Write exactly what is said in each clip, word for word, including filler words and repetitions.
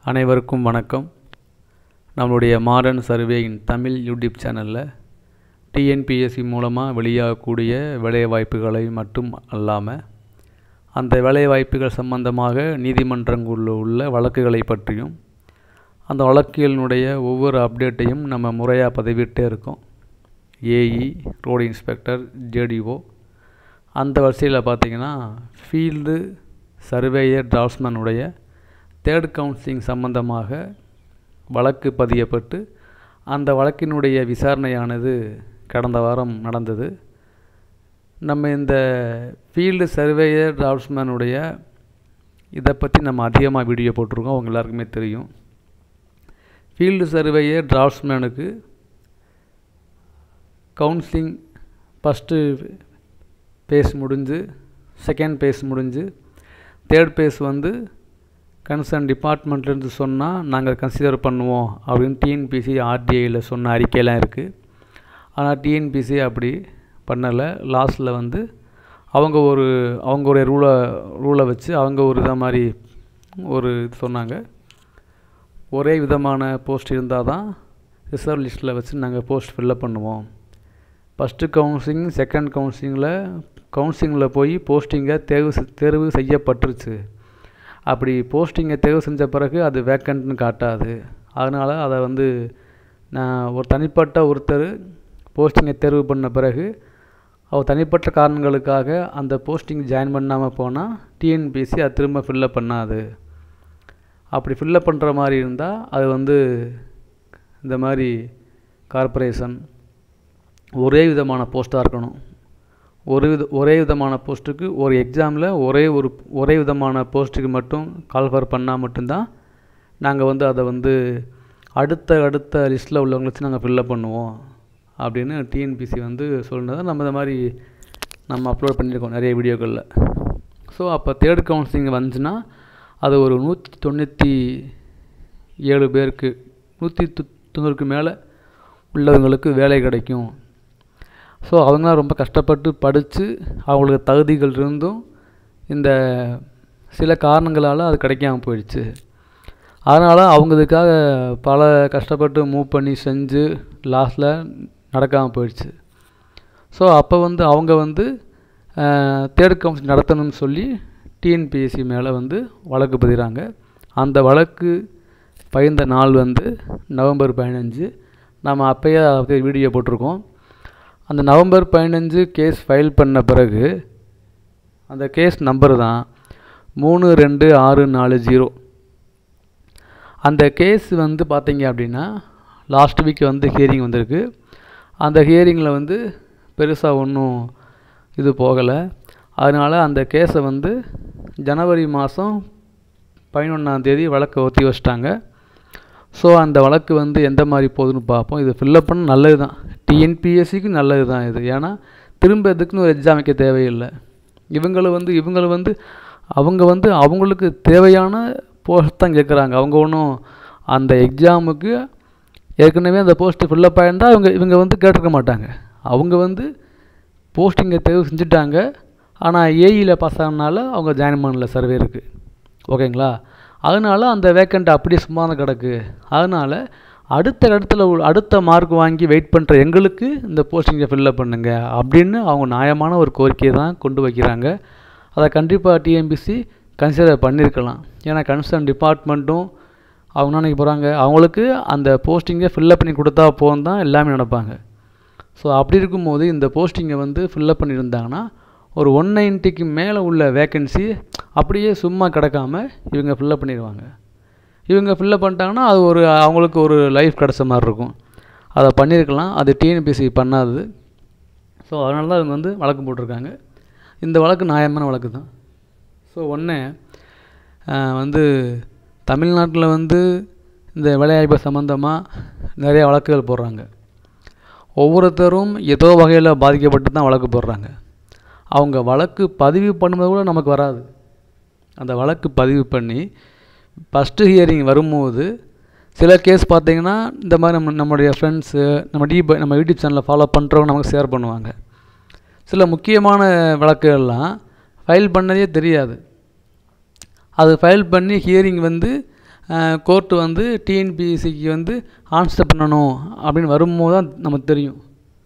அனைவருக்கும் வணக்கம். நம்மளுடைய மாடர்ன் சர்வேயின் தமிழ் யூடியூப் சேனலில் டிஎன்பிஎஸ்சி மூலமாக வெளியாகக்கூடிய வேலைவாய்ப்புகளை மட்டும் அல்லாமல் அந்த வேலைவாய்ப்புகள் சம்பந்தமாக நீதிமன்றங்களில் உள்ள வழக்குகளை பற்றியும் அந்த வழக்குகளினுடைய ஒவ்வொரு அப்டேட்டையும் நம்ம முறையாக பதிவிட்டே இருக்கோம். ஏஇ, ரோடு இன்ஸ்பெக்டர், ஜேடிஓ, அந்த வரிசையில் பார்த்திங்கன்னா ஃபீல்டு சர்வேயர் டிராஃப்ட்ஸ்மேனுடைய தேர்ட் கவுன்சிலிங் சம்பந்தமாக வழக்கு பதியப்பட்டு அந்த வழக்கினுடைய விசாரணையானது கடந்த வாரம் நடந்தது. நம்ம இந்த ஃபீல்டு சர்வேயர் டிராஃப்ட்ஸ்மேனுடைய இதை பற்றி நம்ம அதிகமாக வீடியோ போட்டிருக்கோம், அவங்க எல்லாருக்குமே தெரியும். ஃபீல்டு சர்வேயர் டிராஃப்ட்ஸ்மேனுக்கு கவுன்சிலிங் ஃபஸ்ட்டு பேஸ் முடிஞ்சு, செகண்ட் பேஸ் முடிஞ்சு, தேர்ட் பேஸ் வந்து கன்சர்ன் டிபார்ட்மெண்ட்லேருந்து சொன்னால் நாங்கள் கன்சிடர் பண்ணுவோம் அப்படின்னு டிஎன்பிஎஸ்சி ஆர்டிஐயில் சொன்ன அறிக்கையெல்லாம் இருக்குது. ஆனால் டிஎன்பிஎஸ்சி அப்படி பண்ணலை. லாஸ்ட்டில் வந்து அவங்க ஒரு அவங்களுடைய ரூலை ரூலை வச்சு அவங்க ஒரு இதை மாதிரி ஒரு இது சொன்னாங்க. ஒரே விதமான போஸ்ட் இருந்தால் தான் ரிசர்வ் லிஸ்ட்டில் வச்சு நாங்கள் போஸ்ட் ஃபில்லப் பண்ணுவோம். ஃபஸ்ட்டு கவுன்சிலிங், செகண்ட் கவுன்சிலிங்கில் கவுன்சிலிங்கில் போய் போஸ்டிங்கை தேர்வு தேர்வு செய்யப்பட்டுருச்சு. அப்படி போஸ்டிங்கை தேர்வு செஞ்ச பிறகு அது வேக்கண்ட்னு காட்டாது. அதனால் அதை வந்து நான் ஒரு தனிப்பட்ட ஒருத்தர் போஸ்டிங்கை தேர்வு பண்ண பிறகு அவர் தனிப்பட்ட காரணங்களுக்காக அந்த போஸ்டிங் ஜாயின் பண்ணாமல் போனால் டிஎன்பிஎஸ்சி அது திரும்ப ஃபில்லப் பண்ணாது. அப்படி ஃபில்லப் பண்ணுற மாதிரி இருந்தால் அது வந்து இந்த மாதிரி கார்ப்பரேஷன் ஒரே விதமான போஸ்ட்டாக இருக்கணும். ஒரு வித ஒரே விதமான போஸ்ட்டுக்கு ஒரு எக்ஸாமில் ஒரே ஒரு ஒரே விதமான போஸ்ட்டுக்கு மட்டும் கால்ஃபர் பண்ணால் மட்டும்தான் நாங்கள் வந்து அதை வந்து அடுத்த அடுத்த லிஸ்ட்டில் உள்ளவங்களை வச்சு நாங்கள் ஃபில்லப் பண்ணுவோம் அப்படின்னு டிஎன்பிஎஸ்சி வந்து சொல்லினதை நம்ம இந்த மாதிரி நம்ம அப்லோட் பண்ணியிருக்கோம் நிறைய வீடியோக்களில். ஸோ அப்போ தேர்ட் கவுன்சிலிங் வந்துச்சுன்னா அது ஒரு நூற்றி தொண்ணூற்றி ஏழு பேருக்கு நூற்றி தொண்ணூறுக்கு மேலே உள்ளவங்களுக்கு வேலை கிடைக்கும். ஸோ அவங்களாம் ரொம்ப கஷ்டப்பட்டு படித்து அவங்களுக்கு தகுதிகள் இருந்தும் இந்த சில காரணங்களால் அது கிடைக்காமல் போயிடுச்சு. அதனால் அவங்க இதுக்காக பல கஷ்டப்பட்டு மூவ் பண்ணி செஞ்சு லாஸ்ட்டில் நடக்காமல் போயிடுச்சு. ஸோ அப்போ வந்து அவங்க வந்து தேர்ட் கவுன்சிலிங் நடத்தணும்னு சொல்லி டிஎன்பிஎஸ்சி மேலே வந்து வழக்கு பதிகிறாங்க. அந்த வழக்கு பயின்ற நாள் வந்து நவம்பர் பதினஞ்சு. நம்ம அப்போயே அதை வீடியோ போட்டிருக்கோம். அந்த நவம்பர் பதினஞ்சு கேஸ் ஃபைல் பண்ண பிறகு அந்த கேஸ் நம்பர் தான் மூணு ரெண்டு ஆறு நாலு ஜீரோ. அந்த கேஸ் வந்து பார்த்திங்க அப்படின்னா லாஸ்ட் வீக் வந்து ஹியரிங் வந்திருக்கு. அந்த ஹியரிங்கில் வந்து பெருசாக ஒன்றும் இது போகலை. அதனால் அந்த கேஸை வந்து ஜனவரி மாதம் பதினொன்றாந்தேதி வழக்கை ஒத்தி வச்சிட்டாங்க. ஸோ அந்த வழக்கு வந்து எந்த மாதிரி போகுதுன்னு பார்ப்போம். இது ஃபில்லப் பண்ண நல்லது தான், டிஎன்பிஎஸ்சிக்கு நல்லது தான் இது. ஏன்னா திரும்ப இதுக்குன்னு ஒரு எக்ஸாம் வைக்க தேவையில்லை. இவங்களை வந்து இவங்களை வந்து அவங்க வந்து அவங்களுக்கு தேவையான போஸ்ட் தான் கேட்குறாங்க. அவங்க ஒன்றும் அந்த எக்ஸாமுக்கு ஏற்கனவே அந்த போஸ்ட்டு ஃபில்லப் ஆகிருந்தால் இவங்க இவங்க வந்து கேட்டிருக்க மாட்டாங்க. அவங்க வந்து போஸ்டிங்கை தேர்வு செஞ்சுட்டாங்க. ஆனால் ஏஇயில் பாஸ் ஆனதுனால அவங்க ஜாயின் பண்ணல சர்வேருக்கு. ஓகேங்களா? அதனால் அந்த வேக்கண்ட் அப்படியே சும்மா தான் கிடக்கு. அதனால் அடுத்த இடத்துல அடுத்த மார்க் வாங்கி வெயிட் பண்ணுற எங்களுக்கு இந்த போஸ்டிங்கை ஃபில்லப் பண்ணுங்க அப்படின்னு அவங்க நியாயமான ஒரு கோரிக்கையை தான் கொண்டு வைக்கிறாங்க. அதை கண்டிப்பாக டிஎன்பிஎஸ்சி கன்சிடர் பண்ணியிருக்கலாம். ஏன்னா கன்சர்ன் டிபார்ட்மெண்ட்டும் அவங்க நினைக்க போகிறாங்க, அவங்களுக்கு அந்த போஸ்டிங்கை ஃபில்லப் பண்ணி கொடுத்தா போகும் தான் எல்லாமே நினைப்பாங்க. ஸோ அப்படி இருக்கும்போது இந்த போஸ்டிங்கை வந்து ஃபில்லப் பண்ணியிருந்தாங்கன்னா ஒரு ஒன் நைன்ட்டிக்கு மேலே உள்ள வேக்கன்சி அப்படியே சும்மா கிடக்காம இவங்க ஃபில்லப் பண்ணிடுவாங்க. இவங்க ஃபில்லப் பண்ணிட்டாங்கன்னா அது ஒரு அவங்களுக்கு ஒரு லைஃப் கிடச்ச மாதிரி இருக்கும். அதை பண்ணியிருக்கலாம், அது டிஎன்பிஎஸ்சி பண்ணாது. ஸோ அதனால தான் இவங்க வந்து வழக்கு போட்டிருக்காங்க. இந்த வழக்கு நியாயமான வழக்கு தான். ஸோ ஒன்று வந்து தமிழ்நாட்டில் வந்து இந்த வேலைவாய்ப்பு சம்மந்தமாக நிறைய வழக்குகள் போடுறாங்க. ஒவ்வொருத்தரும் ஏதோ வகையில் பாதிக்கப்பட்டு தான் வழக்கு போடுறாங்க. அவங்க வழக்கு பதிவு பண்ணுறது கூட நமக்கு வராது. அந்த வழக்கு பதிவு பண்ணி ஃபஸ்ட்டு ஹியரிங் வரும்போது சில கேஸ் பார்த்திங்கன்னா இந்த மாதிரி நம்ம நம்மளுடைய ஃப்ரெண்ட்ஸு நம்ம டி நம்ம யூடியூப் சேனலில் ஃபாலோ பண்ணுறவங்க நமக்கு ஷேர் பண்ணுவாங்க. சில முக்கியமான வழக்குகள்லாம் ஃபைல் பண்ணதே தெரியாது. அது ஃபைல் பண்ணி ஹியரிங் வந்து கோர்ட்டு வந்து டிஎன்பிஎஸ்சிக்கு வந்து ஆன்சர் பண்ணணும் அப்படின்னு வரும்போது தான் நமக்கு தெரியும்.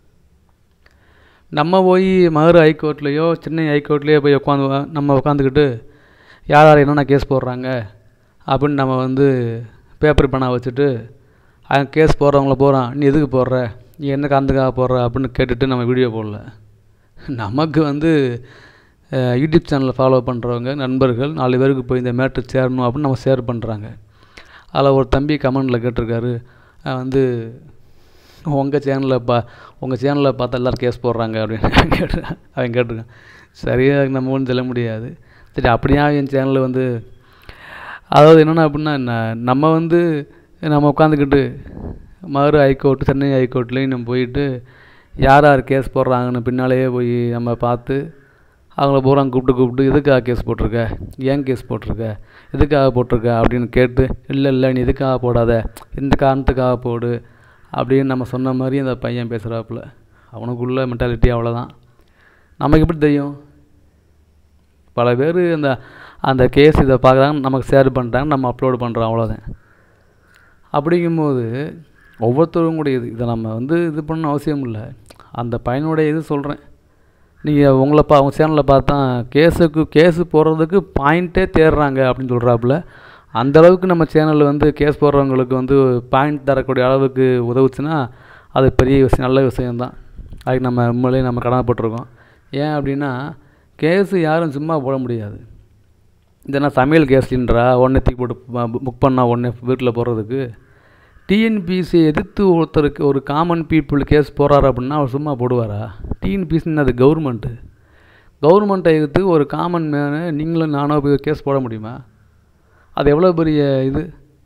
நம்ம போய் மதுரை ஹைகோர்ட்லேயோ சென்னை ஹைகோர்ட்லேயோ போய் உட்காந்து நம்ம உட்காந்துக்கிட்டு யார் யார் என்னென்ன கேஸ் போடுறாங்க அப்படின்னு நம்ம வந்து பேப்பர் பண்ண வச்சுட்டு அங்கே கேஸ் போடுறவங்கள போகிறான், நீ எதுக்கு போடுற, நீ என்ன காரணத்துக்காக போடுற அப்படின்னு கேட்டுட்டு நம்ம வீடியோ போடல. நமக்கு வந்து யூடியூப் சேனலில் ஃபாலோ பண்ணுறவங்க நண்பர்கள் நாலு பேருக்கு போய் இந்த மேட்ரு சேரணும் அப்படின்னு நம்ம ஷேர் பண்ணுறாங்க. அதில் ஒரு தம்பி கமெண்டில் கேட்டிருக்காரு, வந்து உங்கள் சேனலில் பா உங்கள் சேனலில் பார்த்தா எல்லோரும் கேஸ் போடுறாங்க அப்படின்னு கேட்டு அவன் கேட்டிருக்கான். சரியாக நம்ம ஒன்றும் சொல்ல முடியாது. சரி, அப்படியா என் சேனலில் வந்து அதாவது என்னென்னா அப்படின்னா என்ன, நம்ம வந்து நம்ம உட்காந்துக்கிட்டு மதுரை ஹைகோர்ட்டு சென்னை ஹைகோர்ட்லேயும் நம்ம போயிட்டு யார் யார் கேஸ் போடுறாங்கன்னு பின்னாலேயே போய் நம்ம பார்த்து அவங்கள பூரா கூப்பிட்டு கூப்பிட்டு எதுக்காக கேஸ் போட்டிருக்க, ஏன் கேஸ் போட்டிருக்க, எதுக்காக போட்டிருக்க அப்படின்னு கேட்டு, இல்லை இல்லை நீ எதுக்காக போடாத, இந்த காரணத்துக்காக போடு அப்படின்னு நம்ம சொன்ன மாதிரி அந்த பையன் பேசுகிறாப்புல. அவனுக்குள்ள மென்டாலிட்டி அவ்வளோதான். நமக்கு எப்படி தெரியும்? பல பேர் அந்த அந்த கேஸ் இதை பார்க்குறாங்க, நமக்கு ஷேர் பண்ணுறாங்க, நம்ம அப்லோடு பண்ணுறோம், அவ்வளோதான். அப்படிங்கும்போது ஒவ்வொருத்தருடைய இது இதை நம்ம வந்து இது பண்ண அவசியம் இல்லை. அந்த பையனுடைய இது சொல்கிறேன். நீங்கள் உங்களை பா உங்கள் சேனலில் பார்த்தா கேஸுக்கு கேஸு போடுறதுக்கு பாயிண்ட்டே தேடுறாங்க அப்படின்னு சொல்கிறாப்புல. அந்தளவுக்கு நம்ம சேனலில் வந்து கேஸ் போடுறவங்களுக்கு வந்து பாயிண்ட் தரக்கூடிய அளவுக்கு உதவுச்சுன்னா அது பெரிய விஷயம், நல்ல விஷயந்தான். அதுக்கு நம்ம உண்மையிலேயே நம்ம கடமைப்பட்டிருக்கோம். ஏன் அப்படின்னா கேஸு யாரும் சும்மா போட முடியாது. இதனா சமையல் கேஸ்ன்றா ஒன்றே தூக்கி போட்டு புக் பண்ணால் ஒன்றே வீட்டில் போடுறதுக்கு. டிஎன்பிஎஸ்சி எதிர்த்து ஒருத்தருக்கு ஒரு காமன் பீப்புள் கேஸ் போடுறாரு அப்படின்னா அவர் சும்மா போடுவாரா? டிஎன்பிஎஸ்சின்னு அது கவர்மெண்ட்டு. கவர்மெண்ட்டை எதிர்த்து ஒரு காமன் மேனு நீங்களும் நானும் போய் கேஸ் போட முடியுமா? அது எவ்வளோ பெரிய இது.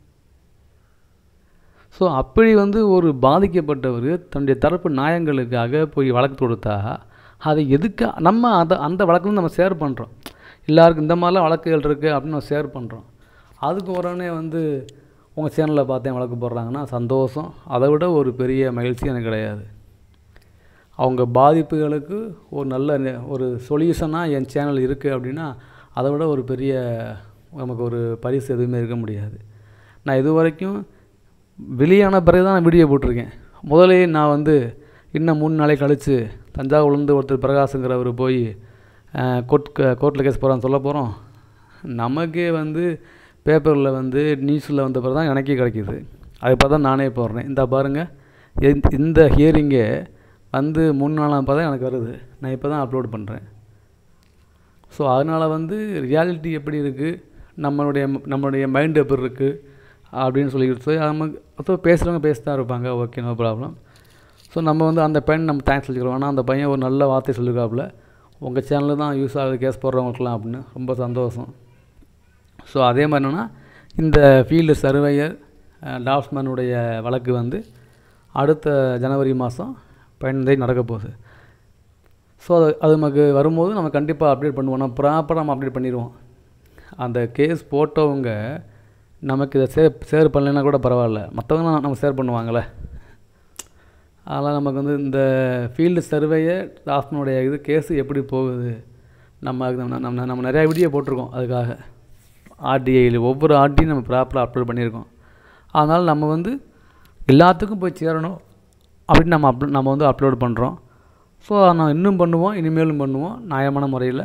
ஸோ அப்படி வந்து ஒரு பாதிக்கப்பட்டவர் தன்னுடைய தரப்பு நியாயங்களுக்காக போய் வழக்கு கொடுத்தா அதை எதுக்கு நம்ம அதை அந்த வழக்கு நம்ம ஷேர் பண்ணுறோம். எல்லாருக்கும் இந்த மாதிரிலாம் வழக்குகள் இருக்குது அப்படின்னு நம்ம ஷேர் பண்ணுறோம். அதுக்கு உடனே வந்து உங்கள் சேனலில் பார்த்தேன் வழக்கு போடுறாங்கன்னா சந்தோஷம். அதை விட ஒரு பெரிய மகிழ்ச்சி எனக்கு கிடையாது. அவங்க பாதிப்புகளுக்கு ஒரு நல்ல ஒரு சொல்யூஷனாக என் சேனல் இருக்குது அப்படின்னா அதை விட ஒரு பெரிய நமக்கு ஒரு பரிசு எதுவுமே இருக்க முடியாது. நான் இது வரைக்கும் வெளியான பிறகு தான் நான் வீடியோ போட்டிருக்கேன். முதலே நான் வந்து இன்னும் மூணு நாளை கழித்து தஞ்சாவூர்லேருந்து ஒருத்தர் பிரகாசுங்கிறவர் போய் கோர்ட் கோர்ட்டில் கேஸ் போகிறான்னு சொல்ல போகிறோம். நமக்கே வந்து பேப்பரில் வந்து நியூஸில் வந்த பிறகு தான் எனக்கே கிடைக்கிது. அதை பார்த்தா நானே போடுறேன். இந்த பாருங்கள், இந்த ஹியரிங்கே வந்து மூணு நாளாக பார்த்தா எனக்கு வருது. நான் இப்போ தான் அப்லோட் பண்ணுறேன். ஸோ அதனால் வந்து ரியாலிட்டி எப்படி இருக்குது, நம்மளுடைய நம்மளுடைய மைண்டு எப்படி இருக்குது அப்படின்னு சொல்லிக்கிட்டு சொல்லி நமக்கு ஸோ பேசுகிறவங்க பேசி தான் இருப்பாங்க. Okay, no problem. ஸோ நம்ம வந்து அந்த பையன் நம்ம தேங்க்ஸ் சொல்லிக்கிறோம். ஆனால் அந்த பையன் ஒரு நல்ல வார்த்தை சொல்லியிருக்காப்புல, உங்கள் சேனலில் தான் யூஸ் ஆகுது கேஸ் போடுறவங்களுக்குலாம் அப்படின்னு. ரொம்ப சந்தோஷம். ஸோ அதே மாதிரி என்னென்னா இந்த ஃபீல்டு சர்வேயர் டாக்ஸ்மேனுடைய வழக்கு வந்து அடுத்த ஜனவரி மாதம் பதினைந்து தேதி நடக்க போகுது. ஸோ அது அது நமக்கு வரும்போது நம்ம கண்டிப்பாக அப்டேட் பண்ணுவோம். நம்ம ப்ராப்பராக நம்ம அப்டேட் பண்ணிடுவோம். அந்த கேஸ் போட்டவங்க நமக்கு இதை சேர் ஷேர் பண்ணலைன்னா கூட பரவாயில்ல, மற்றவங்க நம்ம ஷேர் பண்ணுவாங்களே. அதனால் நமக்கு வந்து இந்த ஃபீல்டு சர்வேயர் டாக்ஸ்மேனுடைய இது கேஸு எப்படி போகுது, நம்ம நம்ம நம்ம நிறையா வீடியோ போட்டிருக்கோம். அதுக்காக ஆர்டிஐயில் ஒவ்வொரு ஆர்டியும் நம்ம ப்ராப்பராக அப்லோட் பண்ணியிருக்கோம். அதனால் நம்ம வந்து எல்லாத்துக்கும் போய் சேரணும் அப்படின்னு நம்ம அப் நம்ம வந்து அப்லோட் பண்ணுறோம். ஸோ நான் இன்னும் பண்ணுவோம், இனிமேலும் பண்ணுவோம். நியாயமான முறையில்,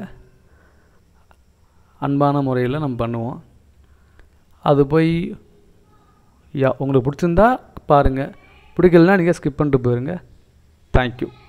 அன்பான முறையில் நம்ம பண்ணுவோம். அது போய் யா உங்களுக்கு பிடிச்சிருந்தா பாருங்கள், பிடிக்கலனா நீங்கள் ஸ்கிப் பண்ணிட்டு போயிருங்க. தேங்க்யூ.